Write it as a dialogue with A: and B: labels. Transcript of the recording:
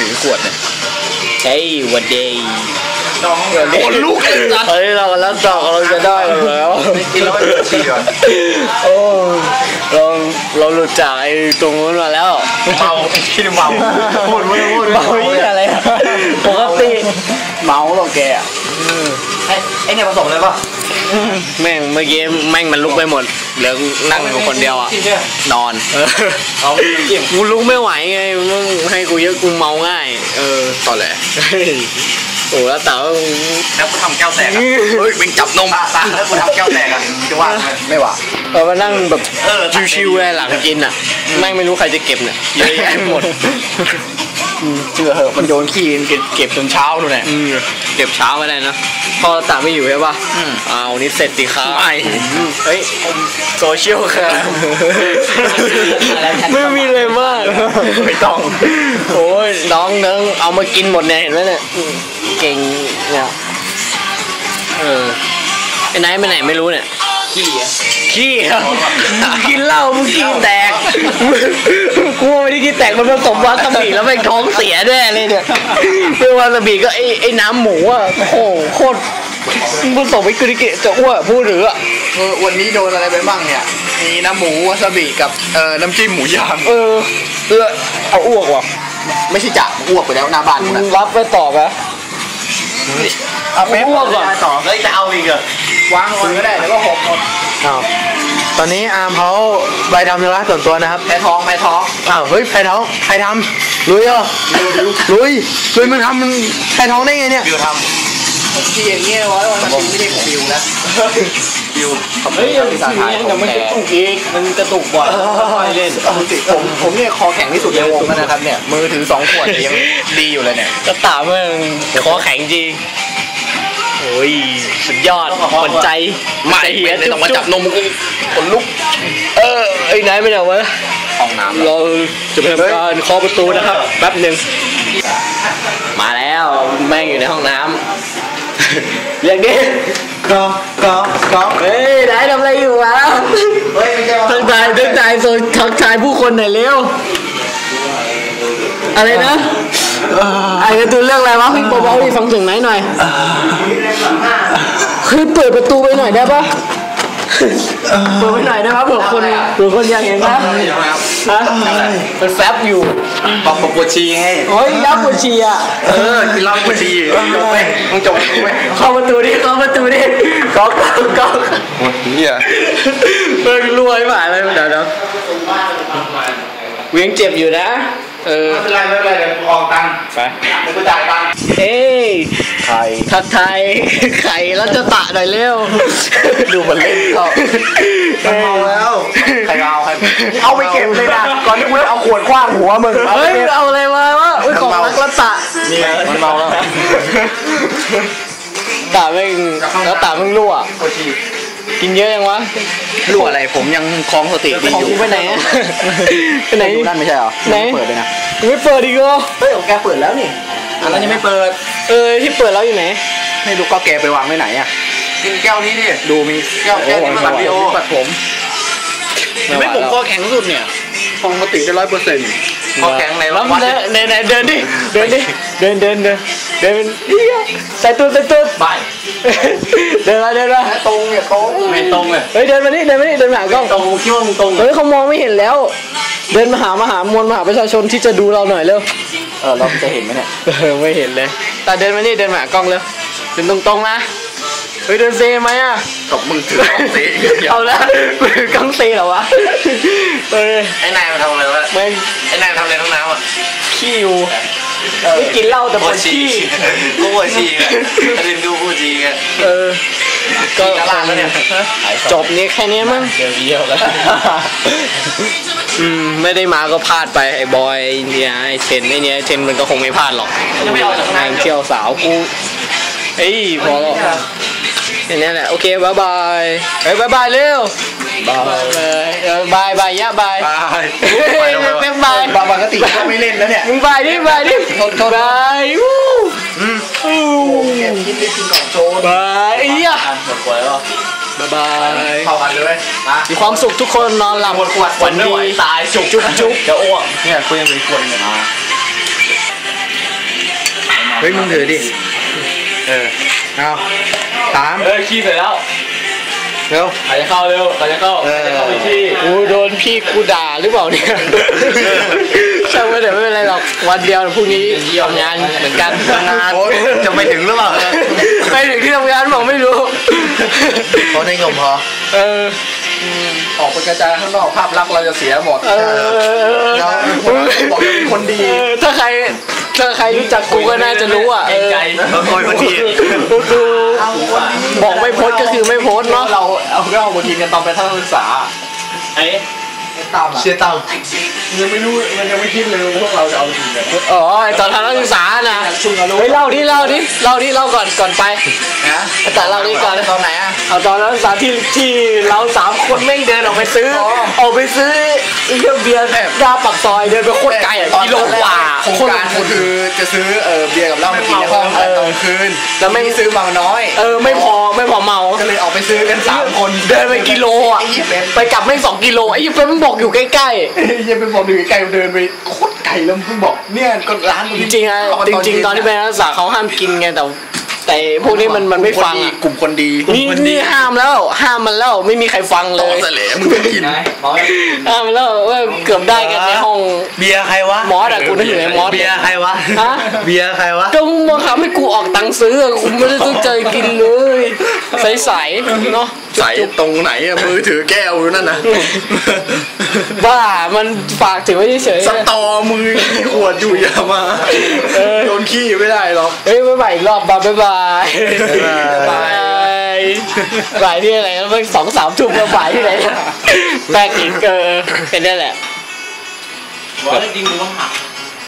A: ถือขวดเนี่ยเฮ้ยวันเดย์
B: คนลุกเลยนะ
A: เฮ้ยเราแล้วต่อเราจะได้แล้ว
B: กินแล้วมันฉี่ก่อน
A: โอ้เราหลุดจากไอ้ตรงนู้นมาแล้ว
B: เมาคิดเมาพูด
A: เมาอะไรปกติเมาหรอกแก
B: ไอ้เนี่ยผสมเลยป่ะ
A: แม่งเมื่อกี้แม่งมันลุกไปหมดเหลือนั่งอยู่คนเดียวอ่ะนอนกูลุกไม่ไหวไงมึงให้กูเยอะกูเมาง่าย
B: ต่อแหละ
A: โอ้แล้วแต่
B: แล้วกูทำแก้วแตกเฮ้ยมึงจับนมตาแล้วกูทำแก้วแตกอ่ะจะว่าไม่ว่า
A: มานั่งแบบชิวๆเลยหลังกินอ่ะแม่งไม่รู้ใครจะเก็บเนี่ยเยอะแยะหมด
B: เชื่อเหอะมันโยนขี้เก็บจนเช้าดูเนี่ย
A: เก็บเช้าไม่ได้นะพอตาไม่อยู่ใช่ป่ะวันนี้เสร็จสิครับเฮ้ยโซเชียลครับไม่มีเลยมาก
B: ไม่ต้อง
A: โอ้ยน้องเนึงเอามากินหมดเนี่ยเห็นไหมเนี่ยเก่งเนี่ยไอ้ไหนไปไหนไม่รู้เนี่ยขี้กินเหล้ามึงขี้แตกกูไม่ได้ขี้แตกมันผสมวาซาบิแล้วแม่งท้องเสียด้วยเลยเนี่ยเป็นวาซาบิก็ไอ้น้ำหมูอ่ะโอ้โคตรผสมไปกุริเกะจะอ้วกพูดหรืออ่ะ
B: วันนี้โดนอะไรไปบ้างเนี่ยมีน้ำหมูวาซาบิกับน้ำจิ้มหมูย่าง
A: เอาอ้วกว่ะ
B: ไม่ใช่จ่าอ้วกไปแล้วหน้าบ้านกูนะ
A: รับไปต่อไหม
B: เอาไปอ้วกก่อน
A: ต่อแล้วจะเอาอีกเหรอ
B: วางก่อนก็ได้แล้วก็หกหมด
A: ตอนนี้อาร์มเขาไปทำธุระส่วนตัวนะครับ
B: แพ้ท้อง
A: เฮ้ยแพ้ท้องใครทำลุยเหรอลุยมึงทำมันแพ้ท้องได้ไงเนี่ย
B: บิวทำที่อย่างเงี้ยร้อยวันมันไม่ได้ของบิวนะบิว
A: เฮ้ยยังถ่ายแต่มันจะตุกอีกมันจะตุกบ่อยเล่น
B: ผมเนี่ยคอแข็งที่สุดในวงนะครับเนี่ยมือถือ2 ขวดยังดีอยู่เลยเนี่ย
A: กระต่ายมันคอแข็งจริงโอ้ยสุดยอดหัวใจ
B: ไม่เหี้ยต้องมาจับนมกูคนลุก
A: ไอ้ไหนไม่เอาวะ
B: ห้องน้ำ
A: เราจะไปทำการเคาะประตูนะครับแป๊บหนึ่งมาแล้วแม่งอยู่ในห้องน้ำเรียกดิ
B: ก็
A: เฮ้ยไหนทำอะไรอยู่วะ
B: เฮ้ยไม่ใช่ว่า
A: ทักทายผู้คนหน่อยเร็วอะไรนะไอ้การ์ตูนเรื่องอะไรวะพี่โป๊ะพี่ฟังเสียงไหนหน่อยคือเปิดประตูไปหน่อยได้ปะเปิดไปหน่อยได้ปะเผื่อคนอยากเห็นนะเป็นแฟบอยู่
B: บอกปวดฉี่ไง
A: โอ้ยยับปวดฉี่อ่ะ
B: กินเหล้าปวดฉี่จบไหมมึงจบไหม
A: เข้าประตูดิก็
B: เนี่ย
A: เปิดรวยมาเลยเดี๋ยวเวียงเจ็บอยู่นะ
B: ไม่เป็นไรเดี๋ยวออกตังค์
A: ไป
B: เดี๋ยวกูจ่ายตังค์
A: ไข่ทักไทยไข่แล้วจะตะหน่อยเร็ว
B: ดูมันเล่นก็มันเมาแล้วใครเอาไปเก็บเลยนะก่อนที่กูจะเอาขวดคว้างหัวมึง
A: เฮ้ยเอาอะไรมาวะของนักละตะ
B: นี่มันเมาแล้ว
A: ตะแม่งแล้วตะแม่งรั่วกินเยอะยังวะ
B: รั่วอะไรผมยังคล้องสติดีอยู่
A: ไปไหนไปไหน
B: นั่นไม่ใช่เหรอ
A: ไหน
B: เปิดเลยนะ
A: ไม่เปิดอีกเหรอ
B: เฮ้ยของแกเปิดแล้วนี่อันนั้นยังไม่เปิด
A: ที่เปิดแล้วอยู่ไหน
B: ไม่รู้ก็แกไปวางไว้ไหนอ่ะกินแก้วนี้ดิดูมีแก้วนี้มันแบบโอ้ปัดผมไม่ผมคอแข็งสุดเนี่ยคล้องสติได้100%คอแข็งไหนวะ
A: ไหนเดินใส่ตัว
B: ไป
A: เดินมา
B: ตรงเนี่ยตรงไม่ตรงเลย
A: เฮ้ยเดินมานี่เดินมาหากล้อง
B: ตรงคิดว่ามึงตรง
A: เฮ้ยเขามองไม่เห็นแล้วเดินมาหามวลมหาประชาชนที่จะดูเราหน่อยเร็ว
B: เราจะเห็นไหมเนี่ย
A: ไม่เห็นเลยแต่เดินมานี่เดินมาหากล้องเร็วเดินตรงนะเฮ้ยเดินเซไหมอ่ะ
B: กับมึงถือกล้องเซ
A: เอาละกล้องเซเหรอวะ
B: ไอ้นายมันทำอะไรวะไอ้นายทำอะไรท้องน้ำอ่ะ
A: ขี้อยู่ไม่กินเหล้าแต่ปวดขี้
B: กูปวดขี้ไงเรียนดูกูจีไง
A: ก็แล้วเนี่ยจบนี้แค่นี้มั้ง
B: เดี๋ยวแล้ว
A: ไม่ได้มาก็พลาดไปไอ้บอยเนี่ยไอ้เชนมันก็คงไม่พลาดหรอกงานเที่ยวสาวกูพอแล้วอย่างนี้แหละโอเคบายบายเร็วบายยะบาย
B: ปกติก็ไม่เล่นแล้วเนี่ย
A: มึงบายดิบาย
B: กินได้กินก่อนโจน
A: บาย
B: หมดขวดแล้ว
A: บาย
B: เข้ากันเลย
A: มีความสุขทุกคนนอนหลับ
B: ฝันดี
A: ตายจุ๊บ
B: จะอ้วกเนี่ยคุยกันเป็นคนเนี่ยฮ้ยมึงถือดิเอาถาม
C: ขี้เสร็จแล้ว
B: เร็ว
C: ใครจะเข้าเร็วใครจะเข้าไปขี้
A: กูโดนพี่กูด่าหรือเปล่าเนี่ยช่างไม่เดี๋ยวไม่เป็นไรหรอกวันเดียวพรุ่งนี้ทำงานเหมือนกันทำงาน
B: จะไปถึงหรือเปล่า
A: ไปถึงที่ทำงานบอกไม่รู้
B: เพราะในงมพอออกไปกระจายข้างนอกภาพลักษณ์เราจะเสียหมดเราบอกเป็นคนดี
A: ถ้าใครรู้จักกูก็น่าจะรู้อ่ะ
C: ใจ
B: คนดี
A: กูบอกไม่โพสก็คือไม่โพสเนาะ
B: เราเอาบททีกันตอนไปทัศนศึกษา
C: ไอ้
B: เชียร์ตามยังไม่รู้มันยังไม่คิดเลยพวกเราจะเอาจริงกัน
A: อ๋อตอนทัศนศึกษานะเฮ้ยเล่าก่อนไป
B: นะ
A: แต่เล่าดิก่อน
B: ตอนไหนอ่ะ
A: เอาตอนนักศึกษาที่เรา3 คนแม่งเดินออกไปซื้อเบียร์หน้าปากซอยเดินไปโคตรไกลอ่ะกิโลกว่า
B: โครงการคือจะซื้อเบียร์กับเหล้ามากินในห้องตอนคืนแล้วไม่ซื้อมาน้อย
A: ไม่พอเมา
B: ก็เลยออกไปซื้อกัน3 คน
A: เดินไปกิโลอ่ะไปกลับไม่2 กิโลไอ้เฟรมมึงบอกอยู่ใกล้
B: ๆยังเป็นบอกอยู่ใกล้เดินไปโคตรไกลแล้วมึงบอกเนี่ยก็ร้าน
A: จริงๆตอนที่เป็นนักศึกษาเขาห้ามกินไงแต่พวกนี้มันไม่ฟัง
B: กลุ่มคนดี
A: นี่ห้ามมันแล้วไม่มีใครฟังเลย
B: ต่อเสลมึงไม่กิน
A: ห้ามมันแล้วเกือบได้กันในห้อง
B: เบียร์ใครวะ
A: มอสอะกูนึกถึงไอ้มอส
B: เบียร์ใครวะเบียร์ใครวะ
A: ก็มึงบังคับให้กูออกตังค์ซื้อกูไม่ได้ตั้งใจกินเลยใสเนาะ
B: ใสตรงไหนอะมือถือแก้วนั่นนะ
A: บ้ามันฝากถือไว้เฉย
B: สตอมือขวดอยู่อย่ามาโดนขี้ไม่ได้หรอก
A: บ๊ายบายอีกรอบบ๊ายบายบ่ายที่ไหนแล้วเพิ่ง2-3 ทุ่มแล้วบ่ายที่ไหนแปลกอีกเป็นได้แหละ
C: ว่าจริงมึงต้องหัก